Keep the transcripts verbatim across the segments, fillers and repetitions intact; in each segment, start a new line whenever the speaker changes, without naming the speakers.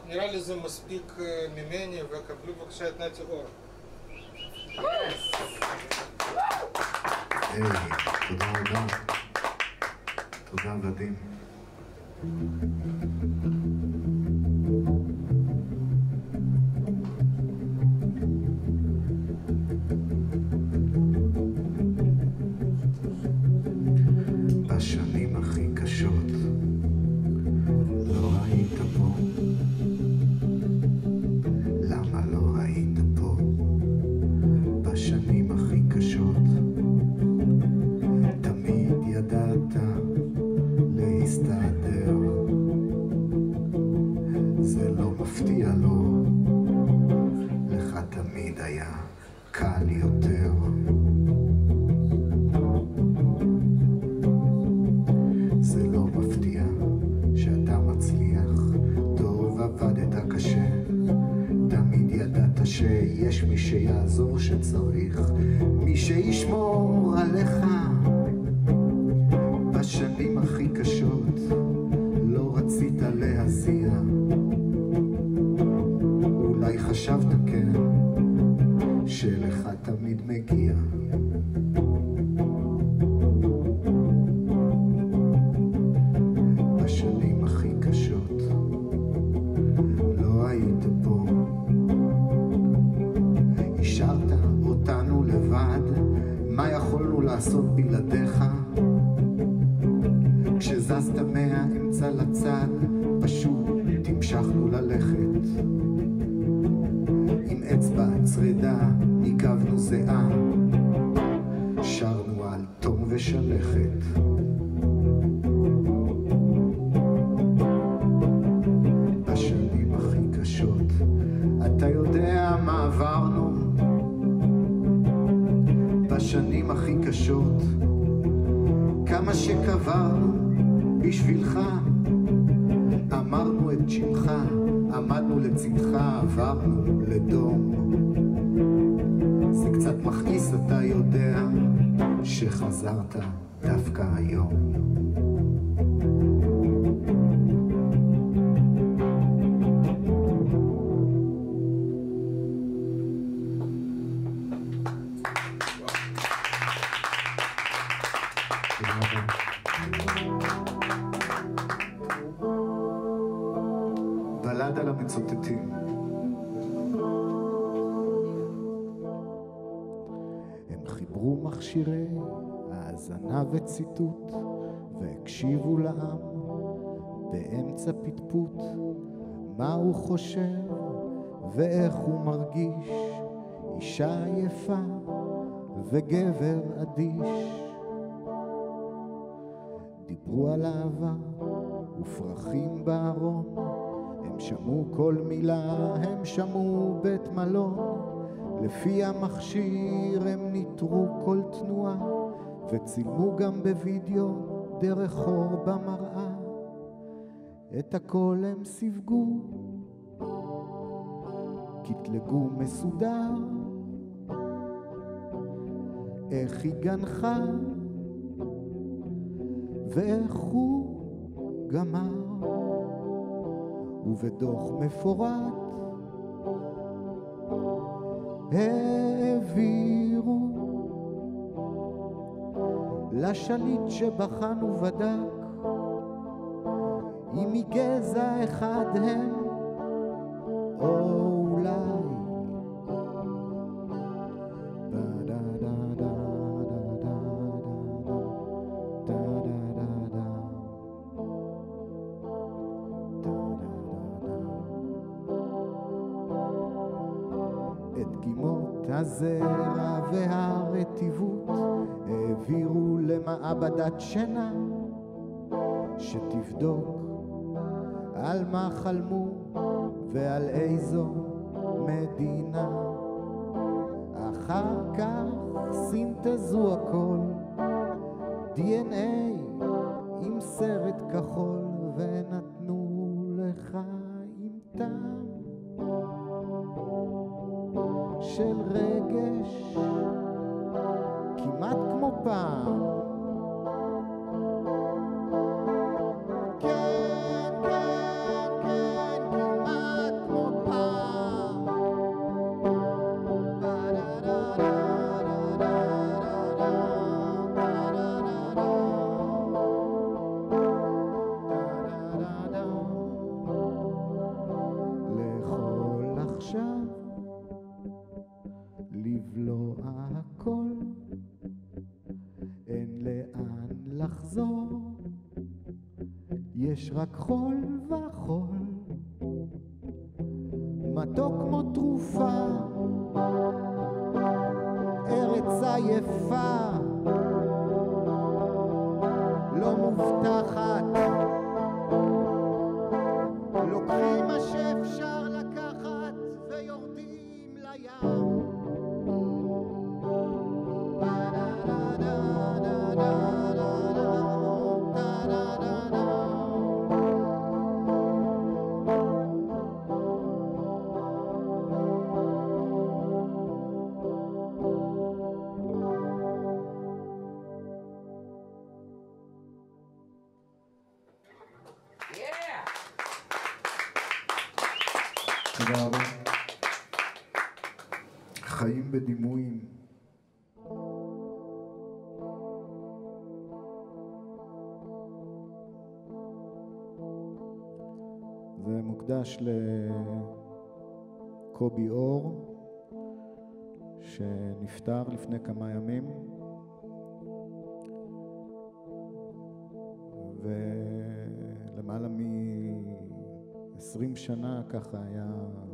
נראה לי זה מספיק ממני, וקבלו בבקשה את נתי אור.
היי, תודה רבה. תודה ודים. בשנים הכי קשות לא היית פה. למה לא היית פה? בשנים הכי קשות תמיד ידעת להסתדר. זה לא מפתיע לו, לך תמיד היה קל יותר. זה לא מפתיע שאתה מצליח, טוב עבדת קשה, תמיד ידעת שיש מי שיעזור שצריך, מי שישמור עליך. בשנים הכי קשות לא רצית להזיע, אולי חשבת כן שלך תמיד מגיע. בשנים הכי קשות לא היית פה. השארת אותנו לבד, מה יכולנו לעשות בלעדיך? כשזזת מהאמצע לצד פשוט תמשכנו ללכת. עם אצבע צרדה ניגבנו זהה, שרנו על תום ושלכת. בשנים הכי קשות אתה יודע מה עברנו. בשנים הכי קשות כמה שקברנו בשבילך, אמרנו את שמך, עמדנו לצדך, עברנו לדום. זה קצת מכעיס, אתה יודע שחזרת דווקא היום. בלד על המצוטטים. הם חיברו מכשירי האזנה וציטוט והקשיבו לעם באמצע פטפוט מה הוא חושב ואיך הוא מרגיש, אישה יפה וגבר אדיש. דיברו על אהבה ופרחים בארון, הם שמעו כל מילה, הם שמעו בית מלון. לפי המכשיר הם ניטרו כל תנועה וצילמו גם בווידאו דרך חור במראה. את הכל הם סיווגו, קטלגו מסודר, איך היא גנחה ואיך הוא גמר. ובדוח מפורט העבירו לשליט שבחן ובדק אם מגזע אחד הם או אולי הזרע והרטיבות העבירו למעבדת שינה שתבדוק על מה חלמו ועל איזו מדינה. אחר כך סינתזו הכל די אן איי עם סרט כחול ונתנו לך עם טעם של רגש כמעט כמו פעם. כן, כן, כן, כמעט לחזור, יש רק חול וחול, מתוק כמו תרופה, ארץ עייפה, לא מובטחת, לוקחים מה שאפשר לקחת ויורדים לים. תודה רבה. חיים בדימויים. זה מוקדש לקובי אור שנפטר לפני כמה ימים, ולמעלה מ-עשרים שנה ככה היה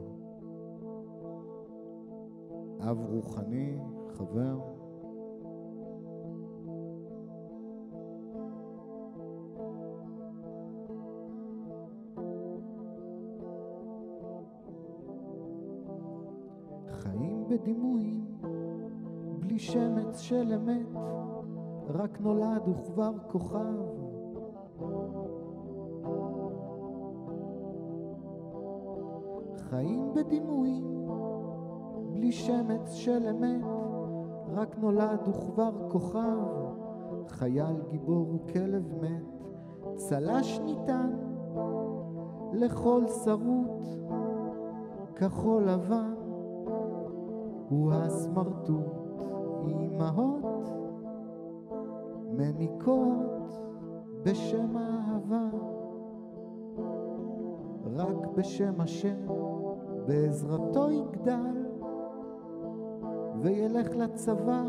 אב רוחני, חבר. חיים בדימויים, בלי שמץ של אמת, רק נולד וכבר כוכב. חיים בדימויים, בלי שמץ של אמת, רק נולד וכבר כוכב. חייל גיבור וכלב מת, צלש ניתן לכל שרוט, כחול לבן הוא הסמרטוט. אמהות מניקות בשם אהבה, רק בשם השם בעזרתו יגדל וילך לצבא.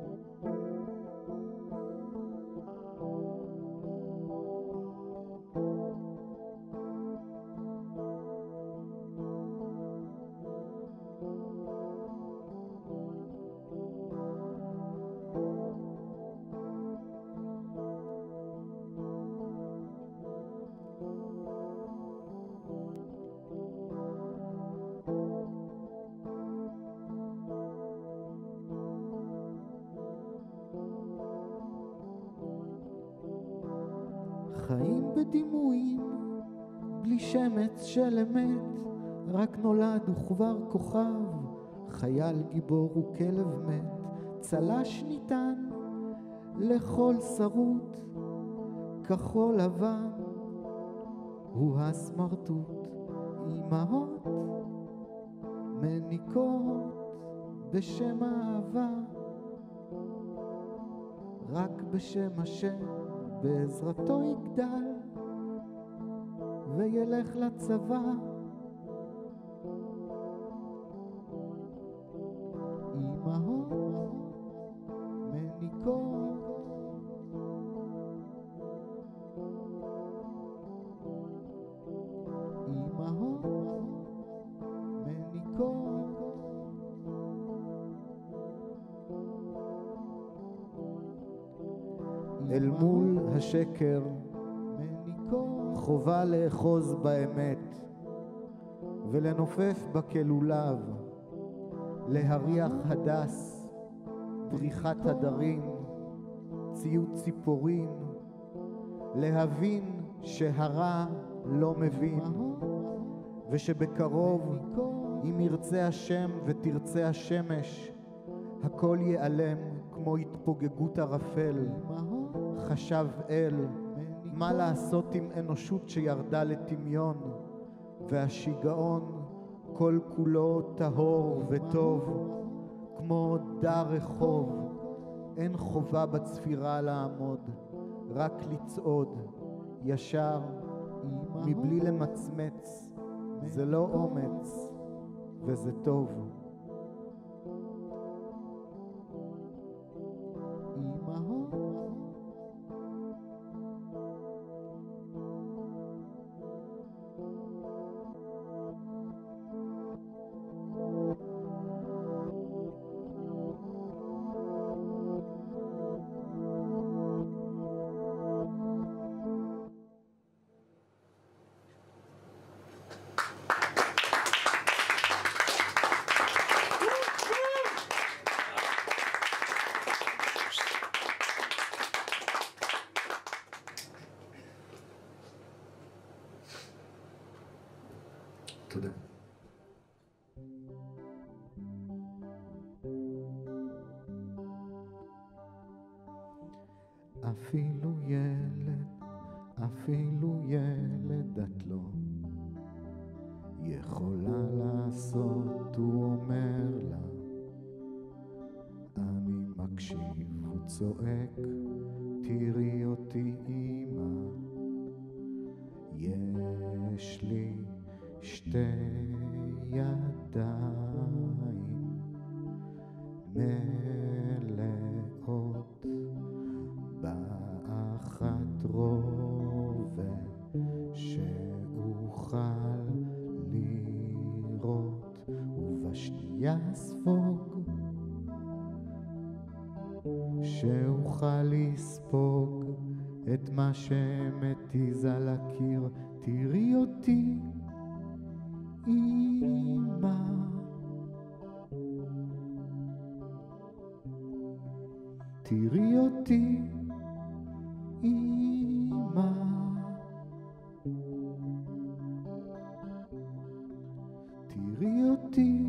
חיים בדימויים, בלי שמץ של אמת, רק נולד וכבר כוכב. חייל גיבור וכלב מת, צלש ניתן לכל שרוט, כחול לבן הוא הסמרטוט. אמהות מניקות בשם אהבה, רק בשם השם בעזרתו יגדל וילך לצבא. אמהות מניקות אמהות מניקות אל מול השקר חובה לאחוז באמת ולנופף בכלולב, להריח הדס, פריחת הדרים, ציוץ ציפורים, להבין שהרע לא מבין, ושבקרוב אם ירצה השם ותרצה השמש הכל ייעלם כמו התפוגגות ערפל. חשב אל, מה לעשות עם אנושות שירדה לטמיון, והשיגעון כל כולו טהור וטוב כמו דר רחוב. אין חובה בצפירה לעמוד, רק לצעוד ישר מבלי למצמץ. זה לא אומץ וזה טוב. אמהות תודה.
אפילו ילד, אפילו ילד את לא יכולה לעשות, הוא אומר לה. אני מקשיב, הוא צועק, תראי אותי אמא, יש לי שתי ידיים מלאות, באחת רובה שאוכל לראות, ובשנייה ספוג שאוכל לספוג את מה שמתיז על הקיר. תראי אותי אמא, תראי אותי אמא, תראי אותי.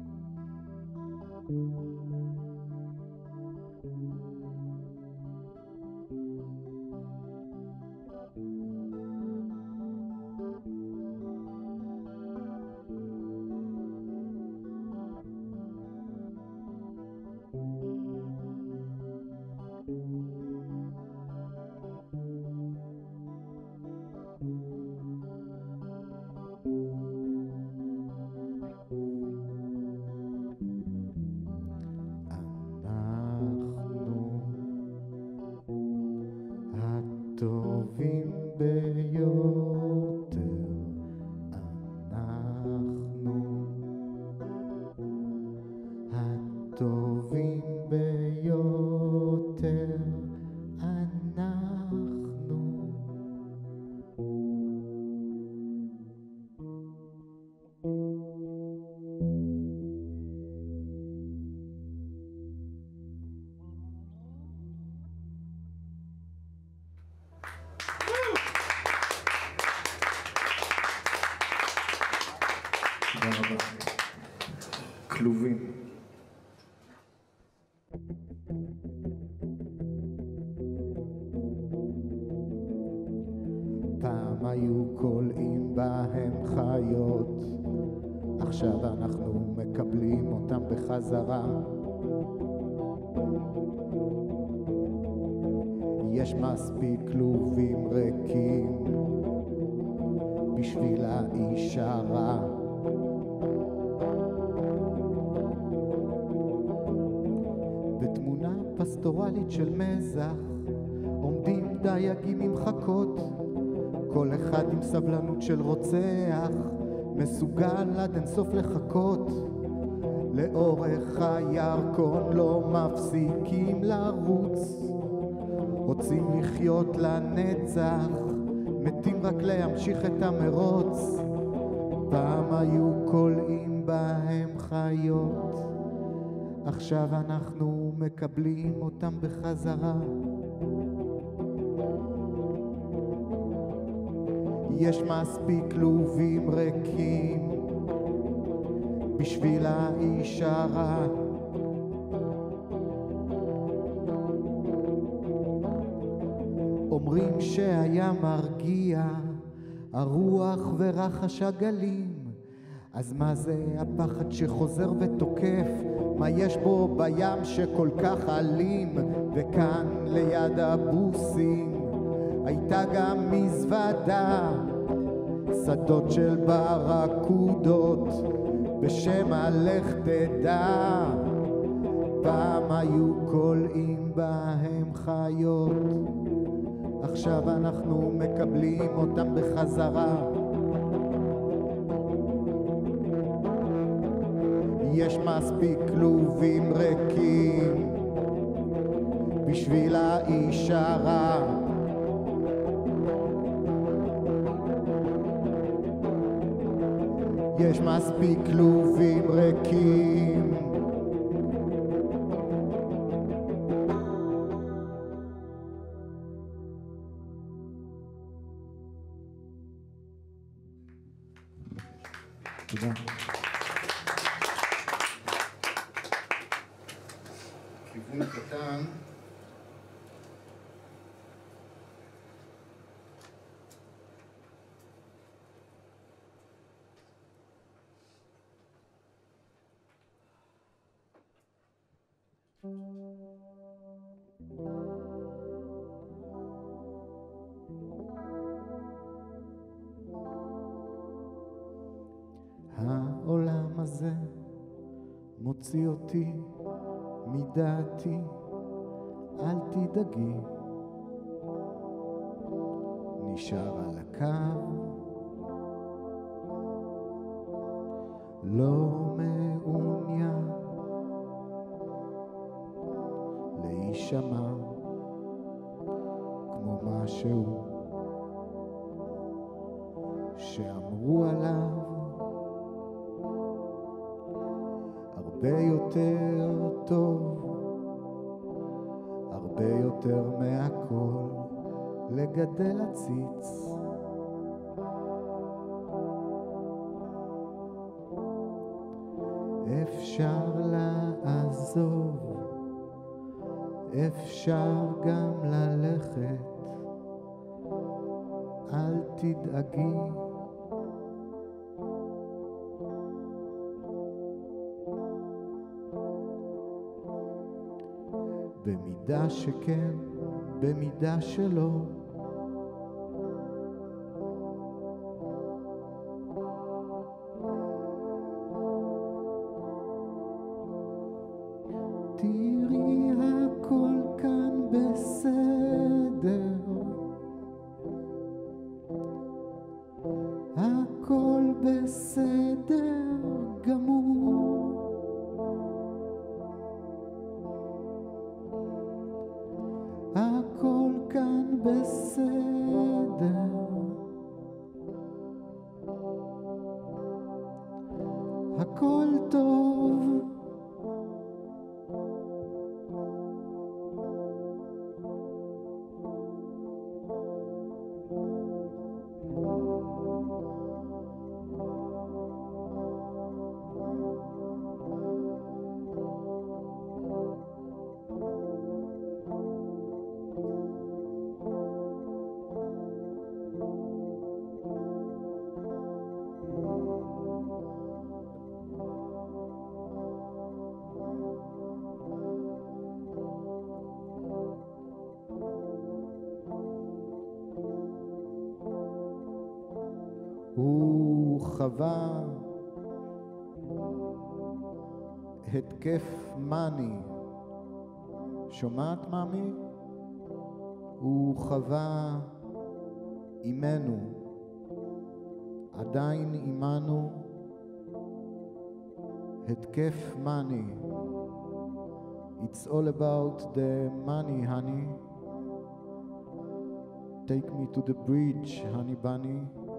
הטובים ביותר, אנחנו הטובים ביותר, אנחנו.
תודה רבה. כלובים.
פעם היו קולעים בהם חיות, עכשיו אנחנו מקבלים אותם בחזרה. יש מספיק כלובים ריקים בשביל האיש הרע. בתמונה פסטורלית של מזח עומדים דייגים עם חכות, כל אחד עם סבלנות של רוצח, מסוגל עד אינסוף לחכות. לאורך הירקון לא מפסיקים לרוץ, רוצים לחיות לנצח, מתים רק להמשיך את המרוץ. פעם היו קולעים בהם חיות, עכשיו אנחנו מקבלים אותם בחזרה. יש מספיק כלובים ריקים בשביל האיש הרע. אומרים שהיה מרגיע הרוח ורחש הגלים, אז מה זה הפחד שחוזר ותוקף? מה יש בו בים שכל כך אלים? וכאן ליד הבוסים הייתה גם מזוודה, שדות של ברקודות בשם הלך תדע. פעם היו קולעים בהם חיות, עכשיו אנחנו מקבלים אותם בחזרה. יש מספיק כלובים ריקים בשביל האיש הרע. יש מספיק כלובים ריקים תודה.
כיוון קטן.
העולם הזה מוציא אותי מדעתי, אל תדאגי, נשאר על הקו, לא מעוניין להישמע כמו משהו שאמרו עליו הרבה יותר טוב, הרבה יותר מהכל, לגדל עציץ. אפשר לעזוב, אפשר גם ללכת, אל תדאגי. במידה שכן, במידה שלא, תראי הכל כאן בסדר, הכל בסדר גמור, הכל כאן בסדר, הכל טוב. הוא חווה התקף מאני. שומעת מאמי? הוא חווה אימנו, עדיין אימנו, התקף מאני. It's all about the money, honey. Take me to the bridge, honey bunny.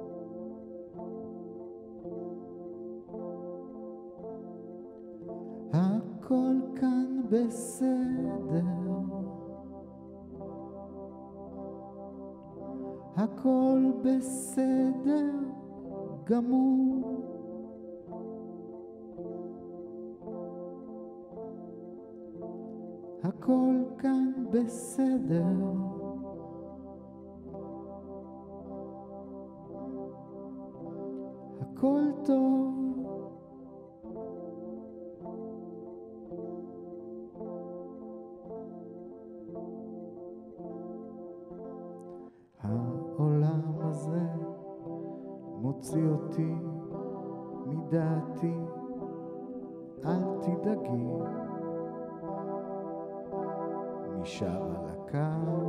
הכל כאן בסדר, הכל בסדר גמור, הכל כאן בסדר, הכל טוב. העולם הזה מוציא אותי מדעתי, אל תדאגי, נשאר על הקו,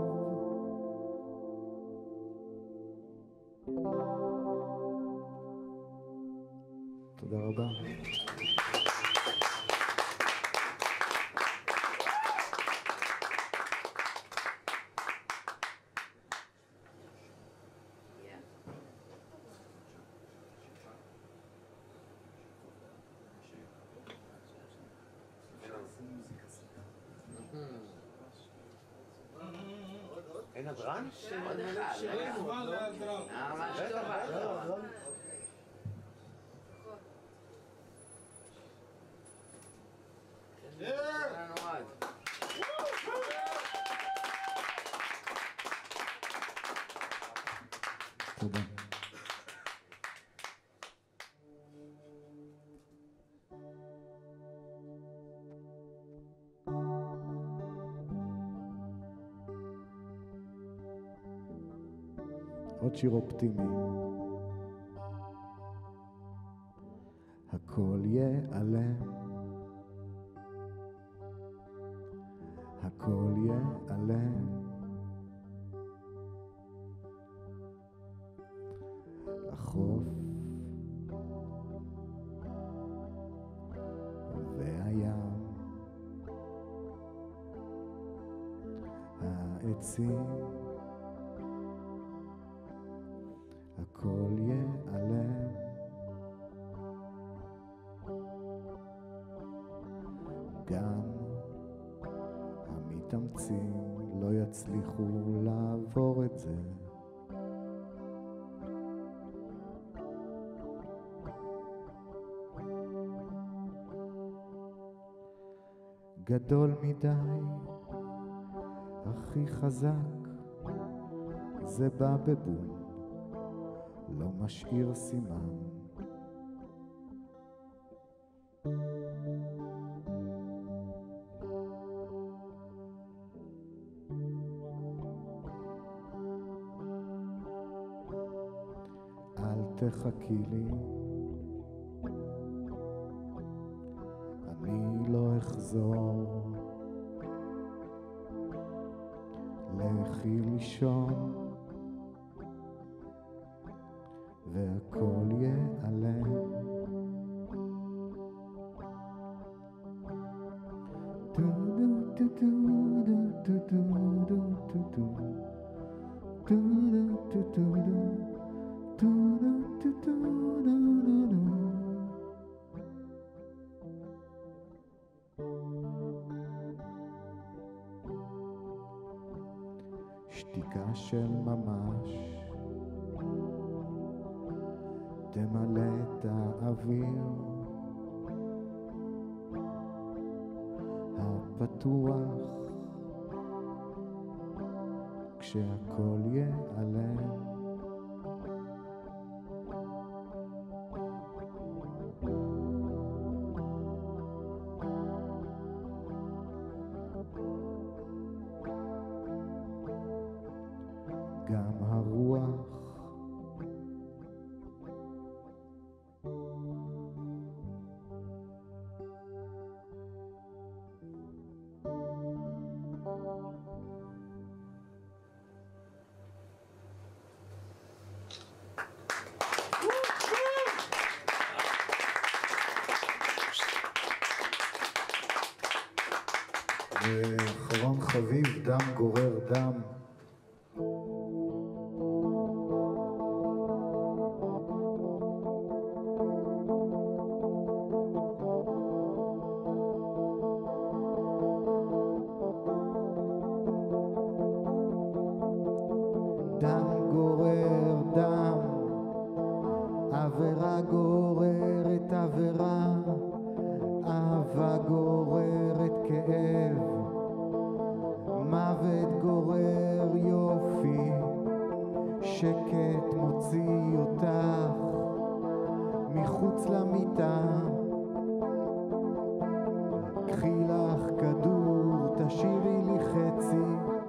תודה רבה.
אין הדרן?
עוד אחד. ממש טובה.
תודה. עוד שיר אופטימי. הכל ייעלם, הכל ייעלם, החוף והים, העצים, הכל ייעלם, גם המתאמצים לא יצליחו לעבור את זה. גדול מדי, הכי חזק, זה בא בבום, לא משאיר סימן. אל תחכי לי, אני לא אחזור, לכי לישון והכל ייעלם. דו דו דו דו דו דו דו דו דו דו דו דו דו שתיקה של ממש תמלא את האוויר הפתוח כשהכל ייעלם. גם הרוח ואחרון חביב, דם גורר דם. דם גורר דם, עבירה גוררת עבירה, אהבה גוררת כאב, מוות גורר יופי, שקט מוציא אותך מחוץ למיטה. קחי לך כדור, תשאירי לי חצי,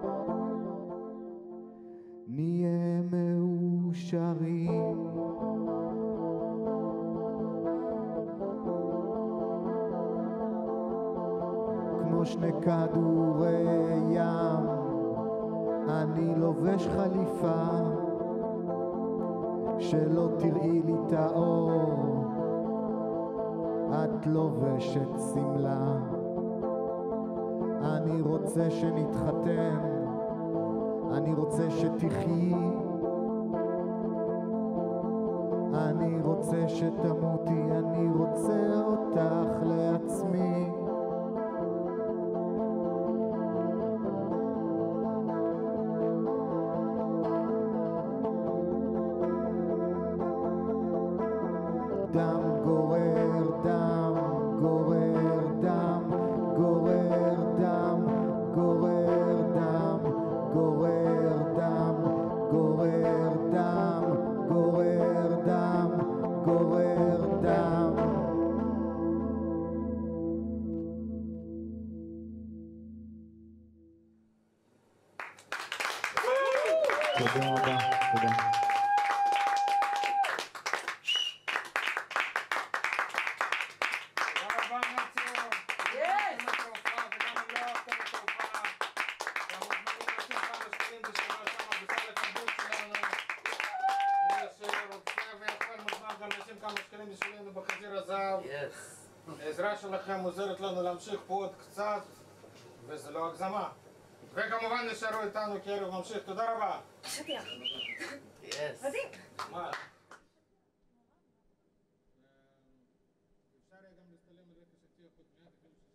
נהיה מאושרים. כמו שני כדורי ים, אני לובש חליפה, שלא תראי לי את האור, את לובשת סמלה. אני רוצה שנתחתן, אני רוצה שתחיי, אני רוצה שתמותי, אני רוצה אותך לעצמי. דם גורר דם, גורר דם, גורר דם, גורר דם, גורר דם, גורר דם, תודה רבה, תודה.
העזרה שלכם עוזרת לנו להמשיך פה עוד קצת, וזה לא הגזמה. וכמובן נשארו איתנו כי ערב ממשיך. תודה רבה.
שטיח.
יס.
מדהים.
מה? אפשר היה גם להסתלם על רקע שטיח עוד מעט, אפילו